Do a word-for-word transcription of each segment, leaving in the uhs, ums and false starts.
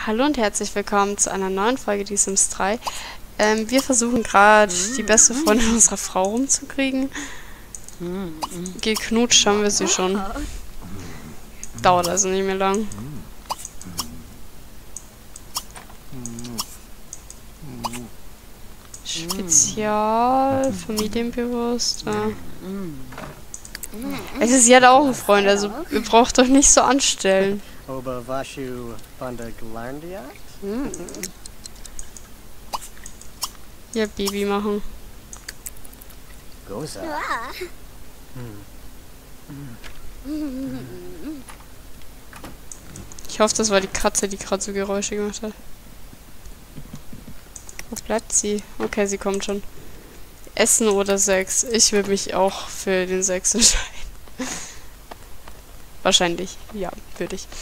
Hallo und herzlich willkommen zu einer neuen Folge Die Sims drei. Ähm, wir versuchen gerade die beste Freundin unserer Frau rumzukriegen. Geknutscht haben wir sie schon. Dauert also nicht mehr lang. Spezial, familienbewusst. Ja. Es ist, sie hat auch einen Freund, also ihr braucht doch nicht so anstellen. Ja, Baby machen. Ich hoffe, das war die Katze, die gerade so Geräusche gemacht hat. Wo bleibt sie? Okay, sie kommt schon. Essen oder Sex? Ich würde mich auch für den Sex entscheiden. Wahrscheinlich. Ja, würde ich.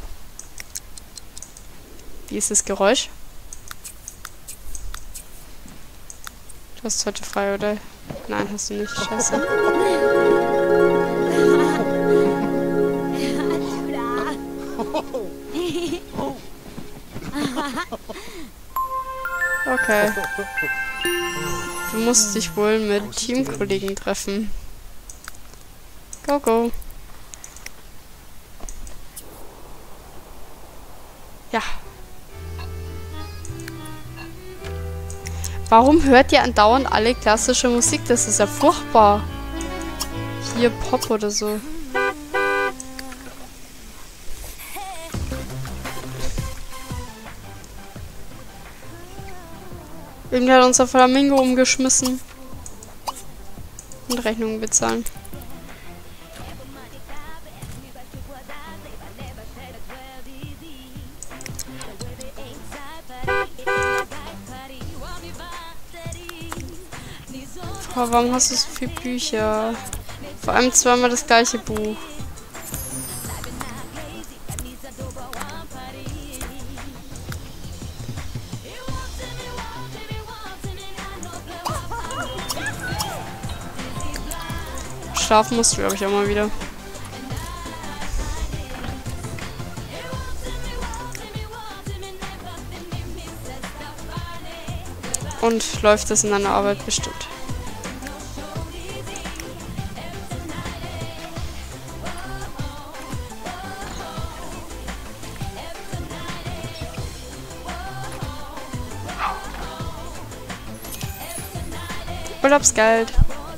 Wie ist das Geräusch? Du hast heute frei, oder? Nein, hast du nicht. Scheiße. Okay. Du musst dich wohl mit Teamkollegen treffen. Go, go. Ja. Warum hört ihr andauernd alle klassische Musik? Das ist ja furchtbar. Hier Pop oder so. Irgendwie hat unser Flamingo umgeschmissen. Und Rechnungen bezahlen. Oh, warum hast du so viele Bücher? Vor allem zweimal das gleiche Buch. Schlafen musst du, glaube ich, auch mal wieder. Und läuft das in deiner Arbeit bestimmt. Urlaubsgeld.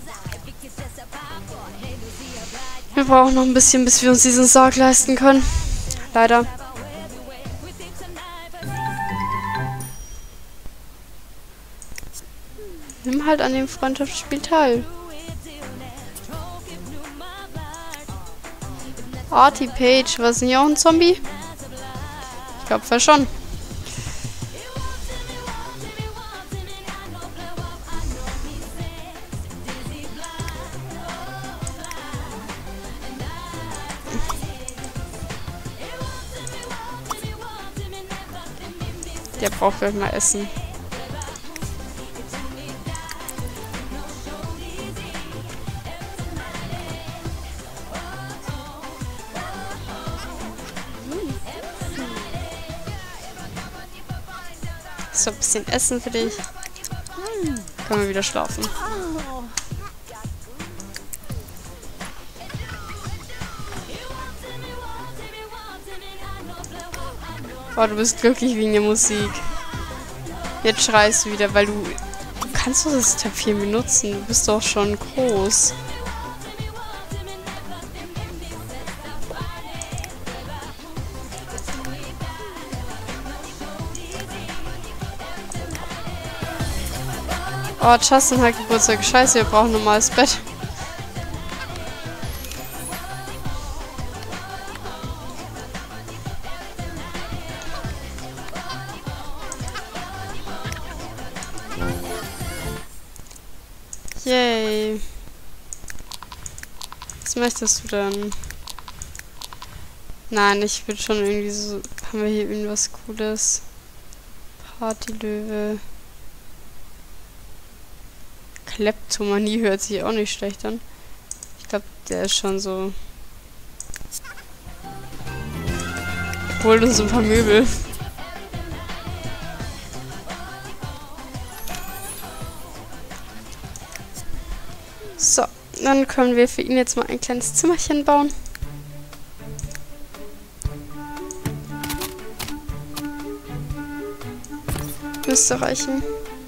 Wir brauchen noch ein bisschen, bis wir uns diesen Sarg leisten können. Leider. Nimm halt an dem Freundschaftsspiel teil. Artie Page, war es nicht auch ein Zombie? Ich glaube wohl schon. Der braucht vielleicht mal Essen. So, ein bisschen Essen für dich. Können wir wieder schlafen. Oh, du bist glücklich wegen der Musik. Jetzt schreist du wieder, weil du... Du kannst doch das Tapier benutzen. Du bist doch schon groß. Oh, Justin hat Geburtstag. Scheiße, wir brauchen ein normales Bett. Yay. Was möchtest du denn? Nein, ich will schon irgendwie so... Haben wir hier irgendwas Cooles? Partylöwe. Kleptomanie hört sich auch nicht schlecht an. Ich glaube, der ist schon so... Holt uns ein paar Möbel. Dann können wir für ihn jetzt mal ein kleines Zimmerchen bauen. Müsste reichen.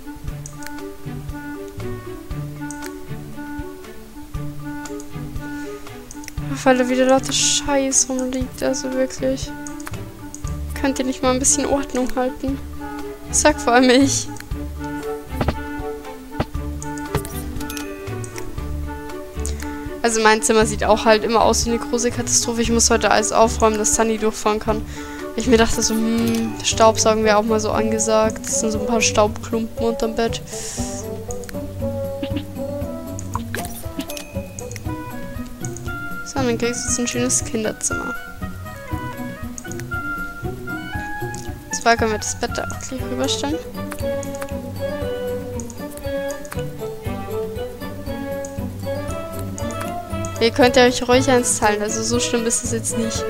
Weil da wieder lauter Scheiß rumliegt, also wirklich. Könnt ihr nicht mal ein bisschen Ordnung halten? Sag vor allem ich. Also mein Zimmer sieht auch halt immer aus wie eine große Katastrophe. Ich muss heute alles aufräumen, dass Sunny durchfahren kann. Ich mir dachte so, hm, Staubsaugen wäre auch mal so angesagt. Das sind so ein paar Staubklumpen unterm Bett. So, dann kriegst du jetzt ein schönes Kinderzimmer. Zwar können wir das Bett da auch gleich rüberstellen. Ihr könnt ja euch ruhig eins teilen, also so schlimm ist es jetzt nicht.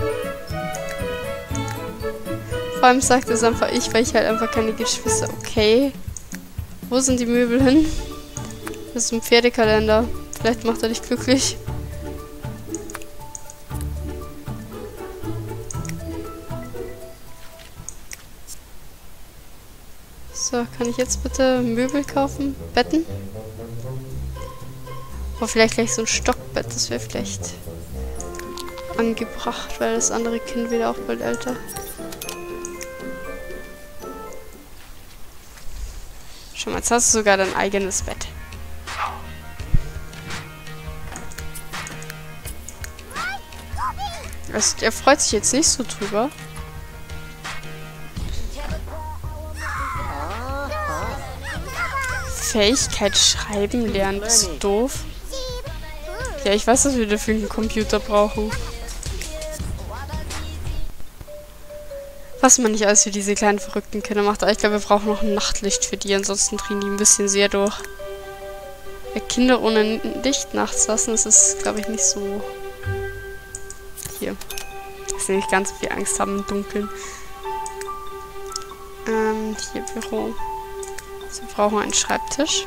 Vor allem sagt es einfach ich, weil ich halt einfach keine Geschwister. Okay. Wo sind die Möbel hin? Das ist ein Pferdekalender. Vielleicht macht er dich glücklich. So, kann ich jetzt bitte Möbel kaufen? Betten? Oder vielleicht gleich so ein Stockbett, das wäre vielleicht angebracht, weil das andere Kind wird auch bald älter. Schau mal, jetzt hast du sogar dein eigenes Bett. Also, er freut sich jetzt nicht so drüber. Fähigkeit schreiben lernen, bist du doof? Ja, ich weiß, dass wir dafür einen Computer brauchen. Was man nicht alles für diese kleinen verrückten Kinder macht. Aber ich glaube, wir brauchen noch ein Nachtlicht für die, ansonsten drehen die ein bisschen sehr durch. Weil Kinder ohne Licht nachts lassen, das ist, glaube ich, nicht so... Hier. Dass sie nicht ganz so viel Angst haben im Dunkeln. Ähm, hier Büro. So, wir brauchen einen Schreibtisch.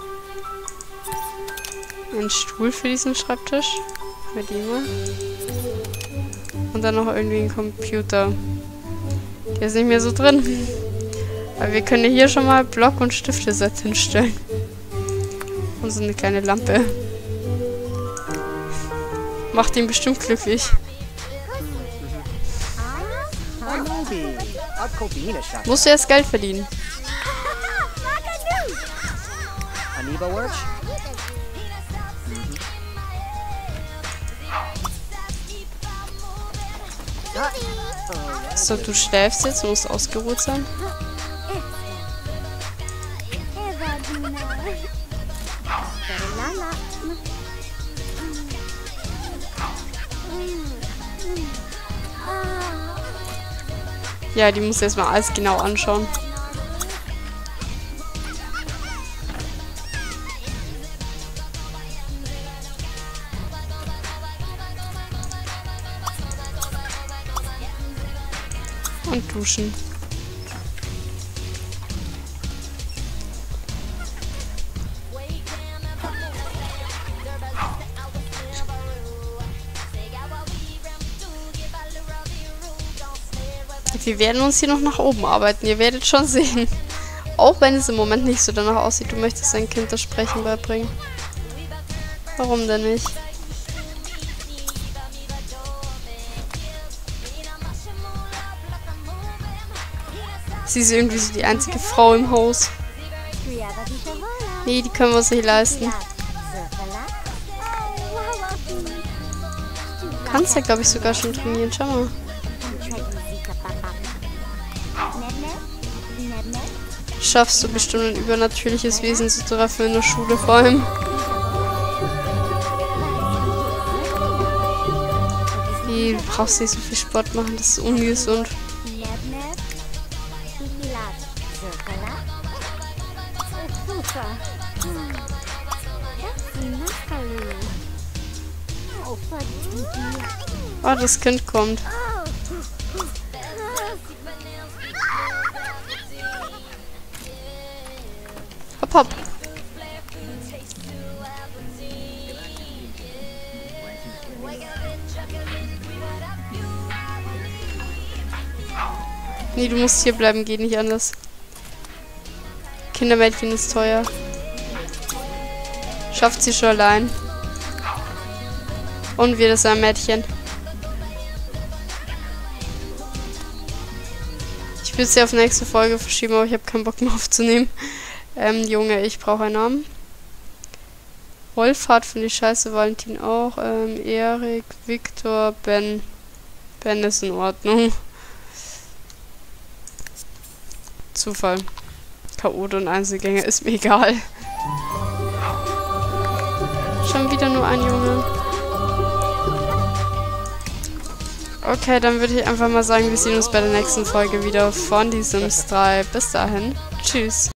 Einen Stuhl für diesen Schreibtisch. Für die mal. Und dann noch irgendwie ein Computer. Der ist nicht mehr so drin. Aber wir können hier schon mal Block- und Stifte-Set hinstellen. Und so eine kleine Lampe. Macht ihn bestimmt glücklich. Musst du erst Geld verdienen. So, du schläfst jetzt, du musst ausgeruht sein. Ja, die muss erstmal alles genau anschauen. Und duschen. Wir werden uns hier noch nach oben arbeiten. Ihr werdet schon sehen. Auch wenn es im Moment nicht so danach aussieht, du möchtest dein Kind das Sprechen beibringen. Warum denn nicht? Sie ist irgendwie so die einzige Frau im Haus. Nee, die können wir uns nicht leisten. Du kannst ja, glaube ich, sogar schon trainieren. Schau mal. Schaffst du bestimmt ein übernatürliches Wesen zu treffen in der Schule vor allem. Wie, du brauchst nicht so viel Sport machen, das ist ungesund. Oh, das Kind kommt. Hopp, hopp. Nee, du musst hier bleiben, geht nicht anders. Kindermädchen ist teuer. Schafft sie schon allein. Und wir, das ist ein Mädchen. Ich will sie auf nächste Folge verschieben, aber ich habe keinen Bock mehr aufzunehmen. Ähm, Junge, ich brauche einen Namen. Wolfhard finde ich scheiße, Valentin auch. Ähm, Erik, Viktor, Ben. Ben ist in Ordnung. Zufall. Chaot und Einzelgänger ist mir egal. Schon wieder nur ein Junge. Okay, dann würde ich einfach mal sagen, wir sehen uns bei der nächsten Folge wieder von die Sims drei. Bis dahin. Tschüss.